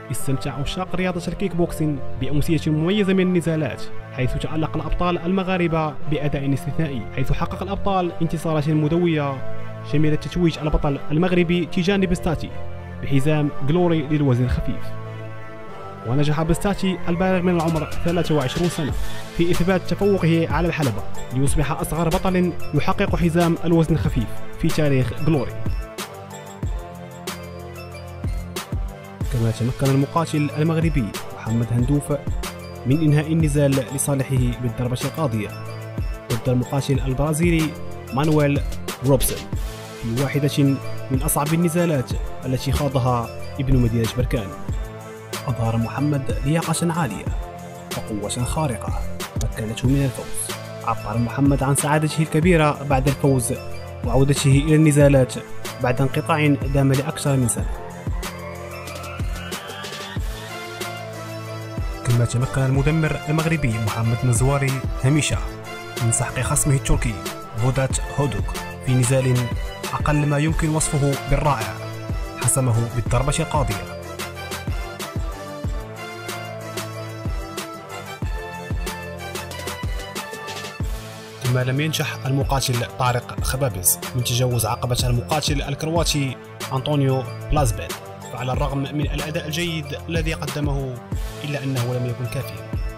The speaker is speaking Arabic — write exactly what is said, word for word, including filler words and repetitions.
استمتع عشاق رياضة الكيك بوكسين بأمسية مميزة من النزالات، حيث تألق الأبطال المغاربة بأداء استثنائي، حيث حقق الأبطال انتصارات مدوية شملت تتويج البطل المغربي تيجاني بستاتي بحزام جلوري للوزن الخفيف. ونجح بستاتي البالغ من العمر ثلاثة وعشرين سنة في إثبات تفوقه على الحلبة ليصبح أصغر بطل يحقق حزام الوزن الخفيف في تاريخ جلوري. كما تمكن المقاتل المغربي محمد هندوف من إنهاء النزال لصالحه بالضربة القاضية ضد المقاتل البرازيلي مانويل روبسون في واحدة من أصعب النزالات التي خاضها ابن مدينة بركان. أظهر محمد لياقة عالية وقوة خارقة مكنته من الفوز. عبر محمد عن سعادته الكبيرة بعد الفوز وعودته إلى النزالات بعد انقطاع دام لأكثر من سنة. كما تمكن المدمر المغربي محمد نزواري هميشة من سحق خصمه التركي بودات هودوك في نزال أقل ما يمكن وصفه بالرائع، حسمه بالضربة القاضية. كما لم ينجح المقاتل طارق خبابز من تجاوز عقبة المقاتل الكرواتي أنطونيو بلازبيد، فعلى الرغم من الأداء الجيد الذي قدمه إلا أنه لم يكن كافيا.